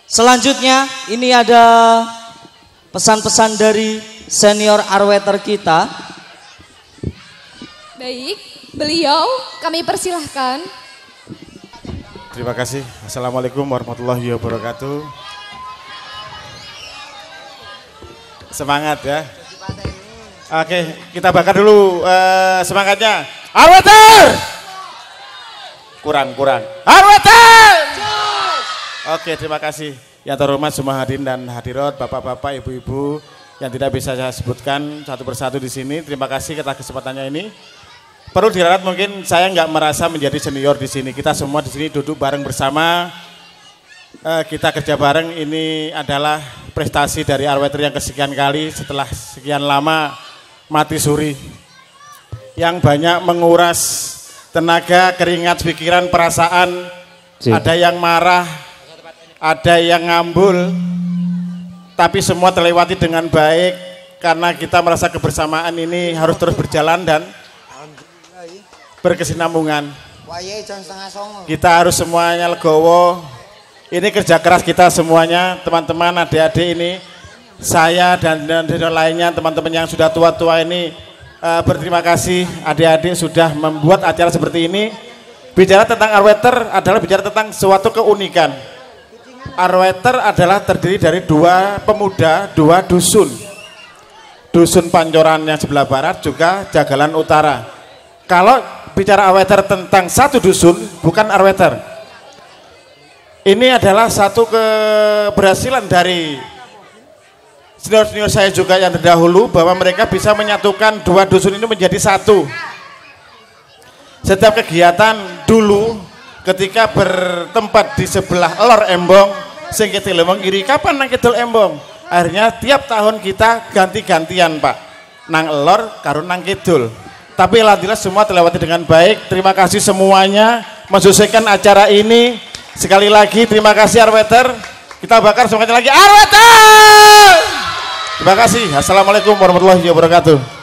Selanjutnya ini ada pesan-pesan dari senior arweter kita. Baik, beliau kami persilahkan. Terima kasih. Assalamualaikum warahmatullahi wabarakatuh. Semangat ya. Oke, kita bakar dulu semangatnya. Arweter! Kurang. Arweter! Oke, terima kasih. Yang terhormat semua hadirin dan hadirat, bapak-bapak, ibu-ibu yang tidak bisa saya sebutkan satu persatu di sini. Terima kasih atas kesempatannya ini. Perlu diralat mungkin saya nggak merasa menjadi senior di sini. Kita semua di sini duduk bareng bersama. Kita kerja bareng, ini adalah prestasi dari Arweter yang kesekian kali setelah sekian lama mati suri. Yang banyak menguras tenaga, keringat, pikiran, perasaan. Ada yang marah, ada yang ngambul, tapi semua terlewati dengan baik karena kita merasa kebersamaan ini harus terus berjalan dan berkesinambungan. Kita harus semuanya legowo. Ini kerja keras kita semuanya, teman-teman, adik-adik ini, saya dan lainnya, teman-teman yang sudah tua-tua ini berterima kasih adik-adik sudah membuat acara seperti ini. Bicara tentang Arweter adalah bicara tentang suatu keunikan. Arweter adalah terdiri dari dua pemuda, dua dusun. Dusun Pancoran yang sebelah barat juga Jagalan Utara. Kalau bicara Arweter tentang satu dusun, bukan Arweter. Ini adalah satu keberhasilan dari senior-senior saya juga yang terdahulu bahwa mereka bisa menyatukan dua dusun ini menjadi satu. Setiap kegiatan dulu ketika bertempat di sebelah Lor Embong, sing kidul Embong iri kapan nang kidul Embong. Akhirnya tiap tahun kita ganti-gantian Pak, nang Lor karo nang kidul. Tapi alhamdulillah semua terlewati dengan baik. Terima kasih semuanya mensukseskan acara ini. Sekali lagi terima kasih Arweter. Kita bakar semuanya lagi Arweter. Terima kasih. Assalamualaikum warahmatullahi wabarakatuh.